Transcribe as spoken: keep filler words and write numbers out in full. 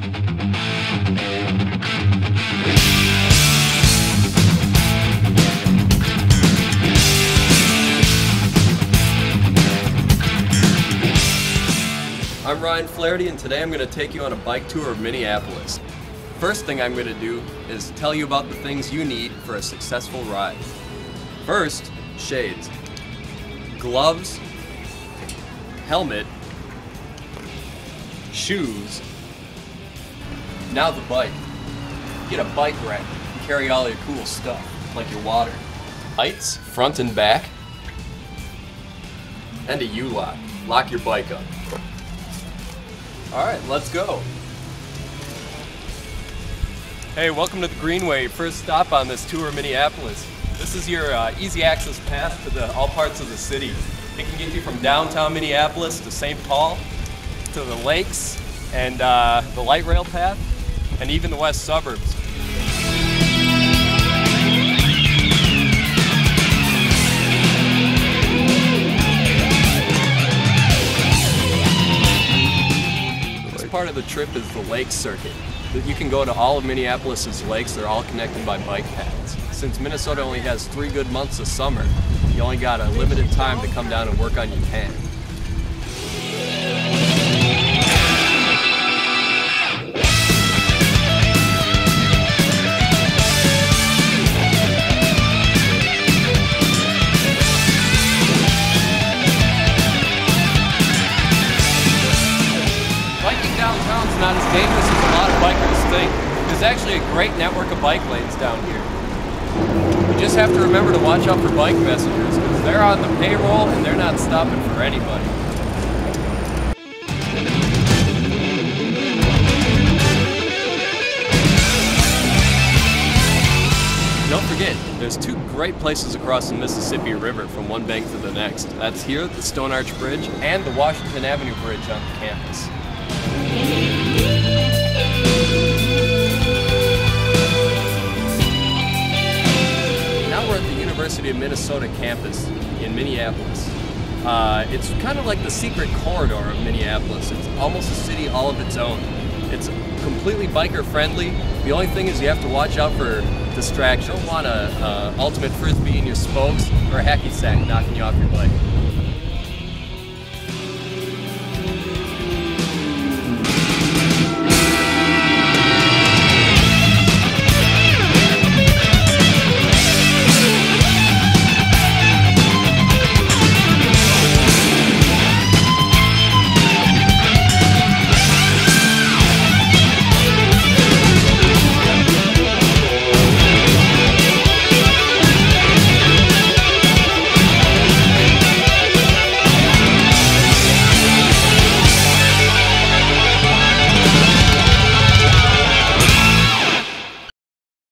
I'm Ryan Flaherty, and today I'm going to take you on a bike tour of Minneapolis. First thing I'm going to do is tell you about the things you need for a successful ride. First, shades, gloves, helmet, shoes. Now the bike. Get a bike rack and carry all your cool stuff, like your water, lights, front and back, and a U-lock. Lock your bike up. Alright, let's go. Hey, welcome to the Greenway, your first stop on this tour of Minneapolis. This is your uh, easy access path to the, all parts of the city. It can get you from downtown Minneapolis to Saint Paul, to the lakes, and uh, the light rail path, and even the west suburbs. Part of the trip is the lake circuit. You can go to all of Minneapolis's lakes. They're all connected by bike paths. Since Minnesota only has three good months of summer, you only got a limited time to come down and work on your tan. Downtown's not as dangerous as a lot of bikers think. There's actually a great network of bike lanes down here. You just have to remember to watch out for bike messengers, because they're on the payroll and they're not stopping for anybody. Don't forget, there's two great places across the Mississippi River from one bank to the next. That's here at the Stone Arch Bridge and the Washington Avenue Bridge on the campus. Now we're at the University of Minnesota campus in Minneapolis. Uh, it's kind of like the secret corridor of Minneapolis. It's almost a city all of its own. It's completely biker friendly. The only thing is you have to watch out for distraction. You don't want a, a ultimate frisbee in your spokes or a hacky sack knocking you off your bike.